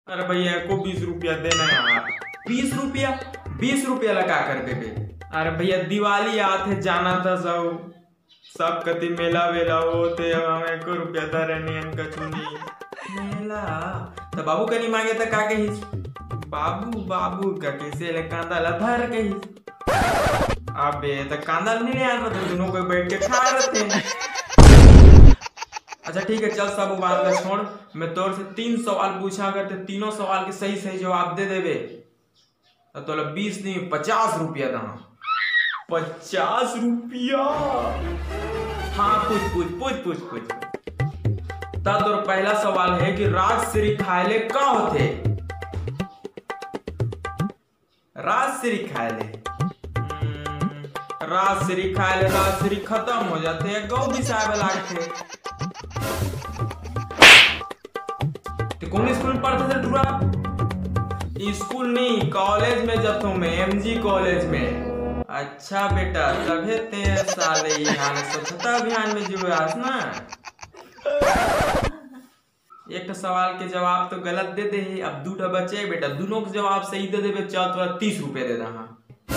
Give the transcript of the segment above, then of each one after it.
अरे भैया को 20 रुपया देना यार। 20 रुपया? 20 रुपया लगा कर देबे? अरे भैया दिवाली आते जाना था सब कति मेला वेला होते हमें को रुपया धरे नहीं कछु नहीं मेला तो बाबू कनी मांगे तो का कही बाबू बाबू का कैसे ले कांदा ला धर कही अबे तो कांदा नहीं आ रहा तो दोनों को बैठ के खा रहे थे। अच्छा ठीक है चल सब बात का छोड़, मैं तोर से 3 सवाल पूछा करते, तीनों सवाल के सही सही जवाब दे देवे तो 20 नहीं 50 रुपया दहा। 50 रुपया? हाँ पूछ पूछ पूछ पूछ पूछ। तब तोर पहला सवाल है कि राजश्री खायले का होते? राजश्री खायले राजश्री खत्म हो जाते गौ बिसावे लागते। कौन स्कूल में पढ़ते थे टूरा? स्कूल नहीं कॉलेज में जब तुम एमजी कॉलेज में। अच्छा बेटा तभी ते साले यहाँ स्वच्छता अभियान में जुड़ास ना। एक सवाल के जवाब तो गलत दे दे, अब 2 बचे बेटा, दोनों के जवाब सही दे दे चल तो 30 रुपए दे दहा।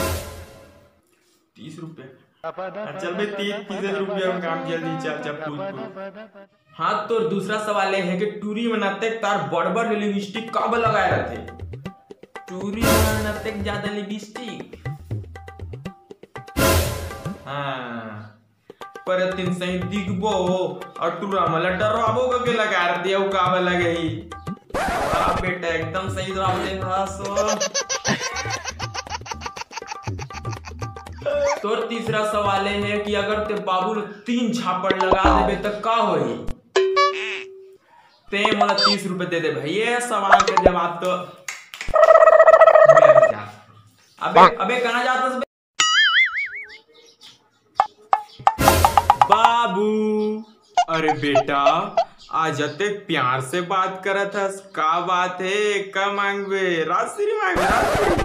30 रुपए? चल भाई 30 रुपया में काम जल्दी चल पूछ। हाँ तो दूसरा सवाल है कि टूरी मनाते तार बड़ लिपस्टिक कब लगाए रहते? टूरी मनाते ज्यादा लिपस्टिक? हाँ पर तीन सही दिखबो और टूरा मला डराबो के लगा रहती है कब लगे ही। बेटा एकदम सही जवाब दे तो तीसरा सवाल है कि अगर ते बाबू 3 झापड़ लगा देबे तो का होई? ते मला 30 रुपए दे दे भाई। ये सवाल के जवाब तो अबे कहाँ जाता बाबू? अरे बेटा आज ते प्यार से बात करा था, का बात है? का मांगबे? राजश्री मांगे?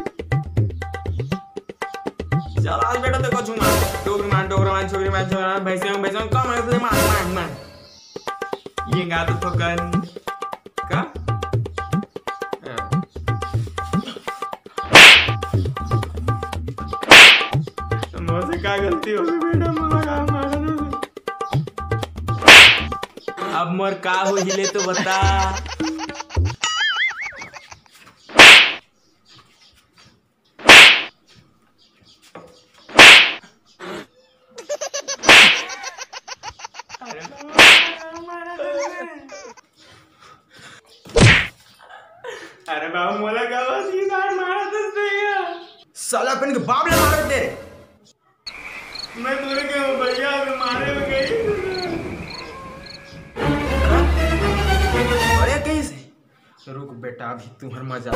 चल आज बेटा देखो छूंगा डोगरी मान छोकरी मान भैंसे कम है मान ये गा तो गन का मुझसे क्या गलती हो गई बेटा? अब मोर का हो हिले तो बता। अरे बाबू मोला का मारा साला अपन के बाप ने मारे थे। मैं तुझे क्या भैया मारे में गई। अरे कैसे? रुक बेटा अभी तुम्हार मजा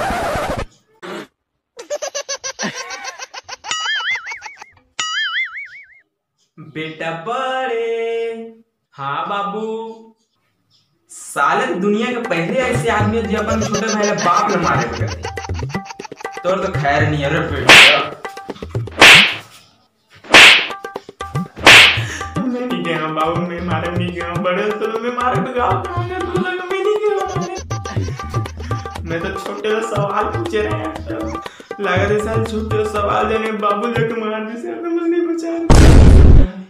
बेटा बड़े। हाँ बाबू साले दुनिया के पहले ऐसे आदमी जो अपन छोटे भाई बाप ने मारे थे। तोर तो खैर नहीं है बेटा। मैं नहीं गया बाबू, मैं मारे नहीं गया। बड़े तो मैं मारे तो गाँव तू लगा मैं नहीं गया। मैं तो छोटे से सवाल पूछे रहे हैं लगा दे साल छोटे सवाल जाने बाबू जाके मारने से मुझे नहीं बचा।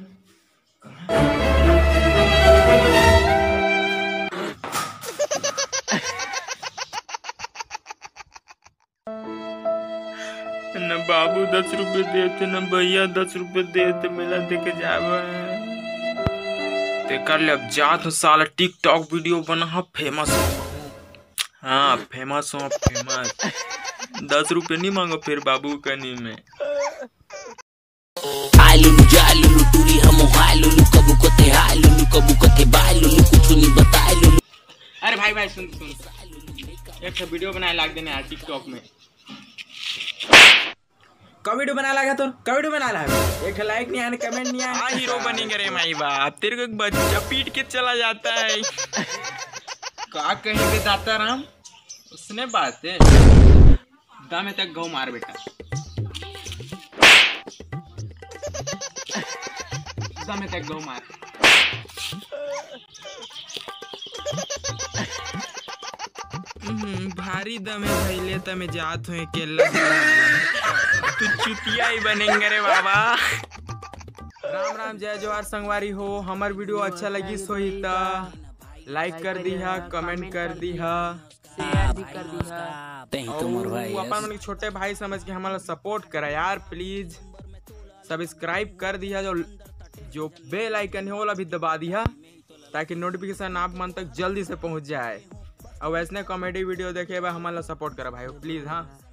न बाबू 10 रुपए देते न भैया 10 रुपए देते, मेला देके जावे ते कर ले। अब जा तो साला टिकटॉक वीडियो बना फेमस हो। हाँ फेमस हो फेमस। 10 रुपए नहीं मांगो फिर बाबू कनी में। अरे भाई भाई सुन एक वीडियो बनाए लाग देने यार टिकटॉक में। का वीडियो बना लगा तो का वीडियो बना लगा? एक लाइक नहीं आने कमेंट नहीं आने। हाँ हीरो बनेंगे रे माई बाप, तेरे को एक बच्चा पीट के चला जाता है। का कहेंगे दाता राम उसने बात है। दामे तक गौ मार बेटा। दामे तक गौ मार। भारी दम है भैले त मैं जात हूँ अकेला। तू चुतिया ही बनेंगे रे बाबा। राम राम जय जोहार संगवारी हो। हमार वीडियो अच्छा लगी सोही त लाइक कर दिहा, कमेंट कर दिहा, शेयर भी कर दिहा। अपन मन के छोटे भाई समझ के हमारा सपोर्ट करा यार प्लीज। सब्सक्राइब कर दिया, जो बेल आइकन है वो भी दबा दिया ताकि नोटिफिकेशन आप मन तक जल्दी से पहुंच जाए। और वैसे कॉमेडी वीडियो देखे हमारा सपोर्ट करा भाई प्लीज। हाँ।